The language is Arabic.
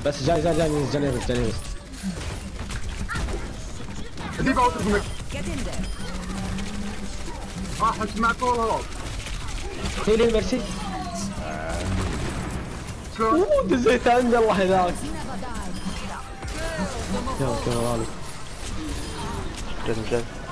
بس جاي جاي جاي جاي جاي جاي دي باوت منك احس معك والله هيلي ميرسي دزيت عند الله هذاك يا كمال لازم جاي